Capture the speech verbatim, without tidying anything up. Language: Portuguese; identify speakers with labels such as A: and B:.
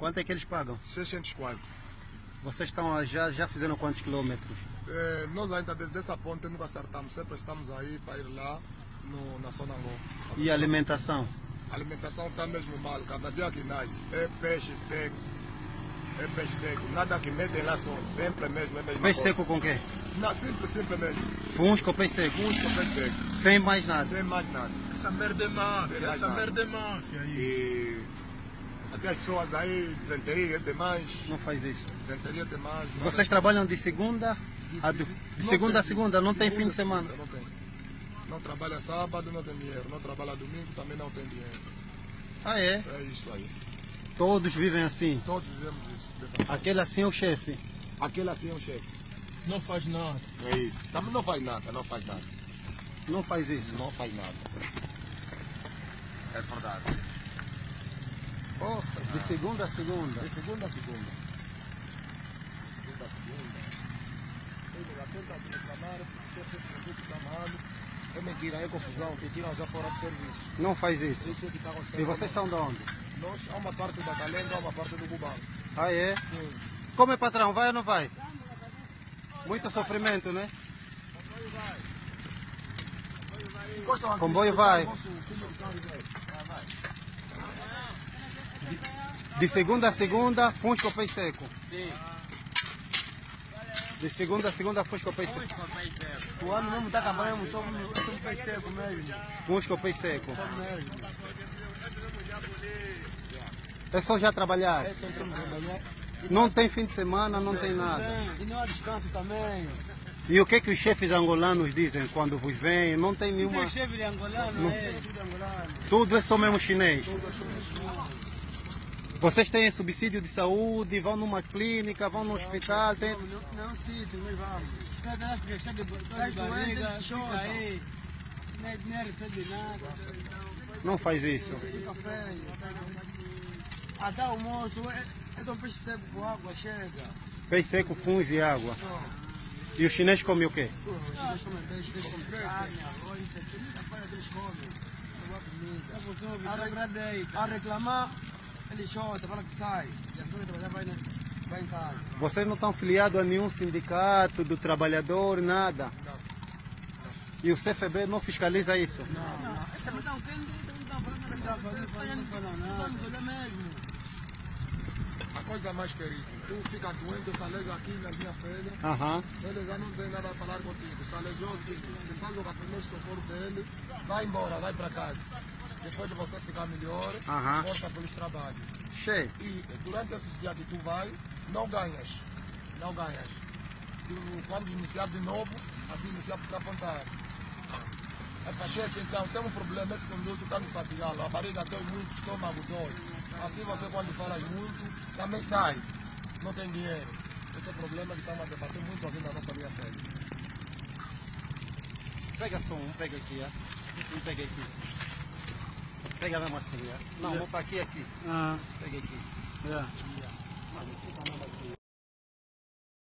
A: Quanto é que eles pagam?
B: seiscentos quase.
A: Vocês estão já, já fizeram quantos quilômetros?
B: É, nós ainda desde essa ponte nunca acertamos, sempre estamos aí para ir lá no, na zona longa.
A: E a alimentação?
B: A alimentação está mesmo mal, cada dia que nasce é peixe seco, é peixe seco, nada que metem lá só, sempre mesmo, é mesmo.
A: Peixe seco com quê?
B: Não, simples, simples mesmo.
A: Fusco ou peixe seco?
B: Fusco, peixe seco.
A: Sem mais nada?
B: Sem mais nada.
C: Essa merda é máfia, essa
B: nada.
C: merda é máfia aí.
B: E até as pessoas aí, disenteria demais.
A: Não faz isso.
B: Disenteria demais.
A: Vocês trabalham de segunda a, do, de segunda a segunda, não tem fim de semana?
B: Não tem. Não trabalha sábado, não tem dinheiro. Não trabalha domingo, também não tem dinheiro.
A: Ah, é?
B: É isso aí.
A: Todos vivem assim?
B: Todos vivemos isso. Dessa forma.
A: Aquele assim é o chefe?
B: Aquele assim é o chefe.
C: Não faz nada.
B: É isso. Também não faz nada, não faz nada.
A: Não faz isso?
B: Não faz nada. É verdade.
A: Nossa, de segunda a segunda?
B: De segunda a segunda. Segunda a segunda. Ele já tenta reclamar, porque esse produto está mal. É mentira, é confusão, te tiram já fora de serviço.
A: Não faz isso?
B: Isso é que está acontecendo.
A: E vocês são de onde?
B: Nós, há uma parte da Calenga, há uma parte do Cubano.
A: Ah, é?
B: Sim.
A: Como é, patrão? Vai ou não vai? Muito sofrimento, né? Comboio vai. De segunda a segunda, fusco ou peixe seco?
D: Sim.
A: De segunda a segunda, fusco ou peixe seco?
D: O ano mesmo está acabando, só um peixe seco mesmo.
A: Fusco ou peixe seco?
D: Só mesmo.
A: É só já trabalhar?
D: É só trabalhar.
A: Não tem fim de semana, não tem nada.
D: E não há descanso também.
A: E o que que os chefes angolanos dizem quando vos veem? Não tem nenhuma...
D: Tem chefe de angolano,
A: Não.
D: é chefe de angolano.
A: Tudo é só mesmo chinês. Vocês têm subsídio de saúde, vão numa clínica, vão no hospital, tem...
D: Não, não é um sítio, nós vamos.
E: Você dá essa questão de dor de
D: Tá doente,
E: barriga,
D: chora.
E: fica aí, nem, nem recebe nada.
A: Não faz isso.
D: Fica feio. Até o almoço, é, é só um peixe seco com água, chega.
A: Peixe seco, fungo e água. E o chinês come o quê?
D: Pô, os chineses comem peixe, peixe com carne, arroz, isso aqui, muita coisa que eles comem. Boa comida. A, re- a reclamar, ele chora, fala que sai. E as coisas trabalhar vai, vai em casa.
A: Vocês não estão filiados a nenhum sindicato do trabalhador, nada?
B: Não.
A: E o C F B não fiscaliza isso?
D: Não, não. Eles também estão vendo, não estão falando dessa coisa. Vamos olhar mesmo.
B: A coisa mais querida, tu fica doente, se aleja aqui na minha pele,
A: Aham.
B: ele já não tem nada a falar contigo. Se alejou-se, ele faz o primeiro socorro dele, vai embora, vai para casa. Depois de você ficar melhor,
A: Aham.
B: volta pelos trabalhos.
A: Cheio.
B: E durante esses dias que tu vai, não ganhas. Não ganhas. Tu, quando iniciar de novo, assim iniciar por apontar. É para chefe, então tem um problema, esse conduto está me fatigando, a barriga dói muito, o estômago dói. Assim você quando fala muito, também sai, não tem dinheiro. Esse é o problema que estamos a debater muito aqui na nossa linha pele.
A: Pega só um, pega aqui, ó. Um pega aqui. Pega mesmo assim, ó. Não, vou para aqui, aqui.
E: Ah,
A: Pega aqui.
E: yeah.
A: Não, não fica nada aqui.